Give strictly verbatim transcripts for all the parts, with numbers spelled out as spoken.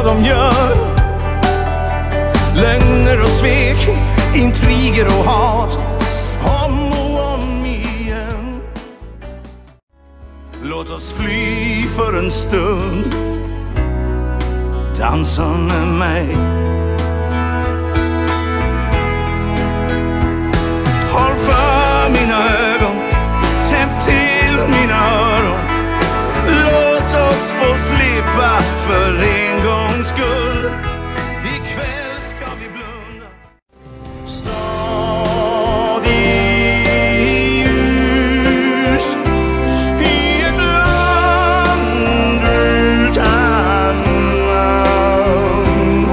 de gör. Lögner och svek, intriger och hat, om och om igen. Låt oss fly för en stund, dansa med mig. Håll för mina ögon, täpp till mina öron. Låt oss få slippa för en gångs skull. Ikväll ska vi blunda. Stad i ljus, i ett land utan namn.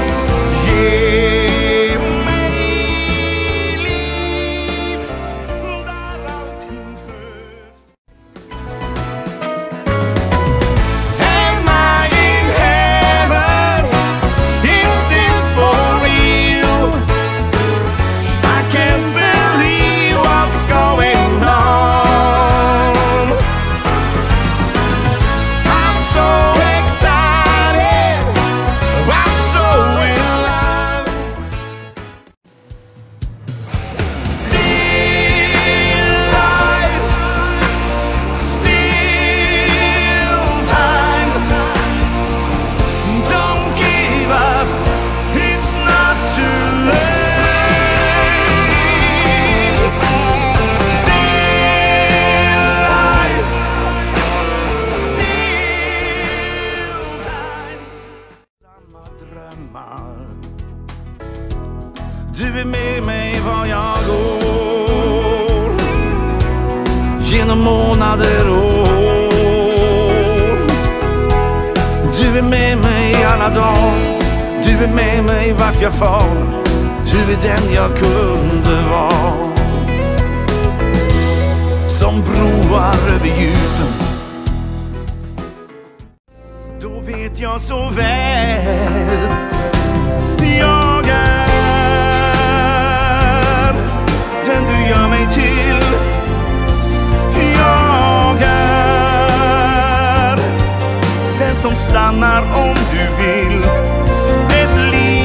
Ge mig liv där allting föds. Am I in heaven? Is this for real? I can't believe what's going on. I'm so excited, I'm so in love. Still life, still time. Don't give up, it's not too late. Still life, still time. Samma drömmar. Du är med mig var jag går, genom månader och år. Du är med mig alla dagar, du är med mig vart jag far. Du är den jag kunde vara. Som broar över djupen, då vet jag så väl. Jag är den du gör mig till. Jag är den som stannar om du vill. Ett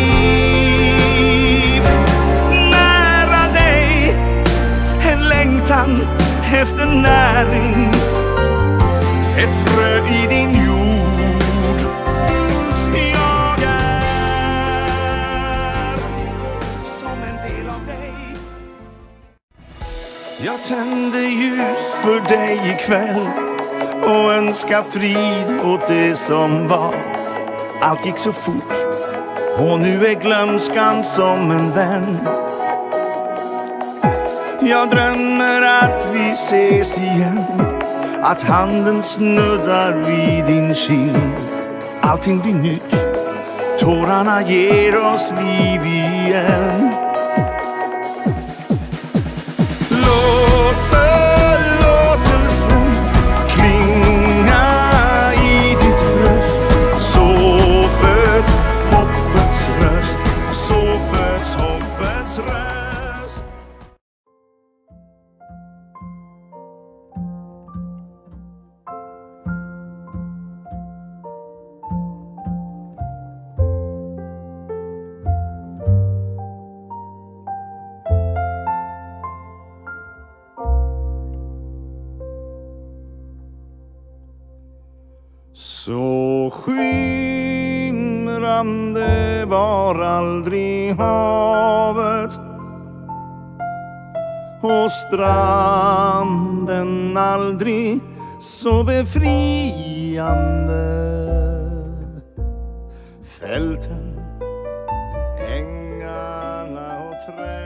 liv nära dig, en längtan efter näring. Ett frö i din jord. Jag är som en del av dig. Jag tänder ljus för dig ikväll och önskar frid åt det som var. Allt gick så fort och nu är glömskan som en vän. Jag drömmer att vi ses igen, att handen snuddar vid din kind. Allting blir nytt, tårarna ger oss liv igen. Låt förlåtelsen klinga i ditt bröst. Så föds hoppets röst, så föds hoppets röst. Så skimrande var aldrig havet och stranden aldrig så befriande. Fälten, ängarna och träd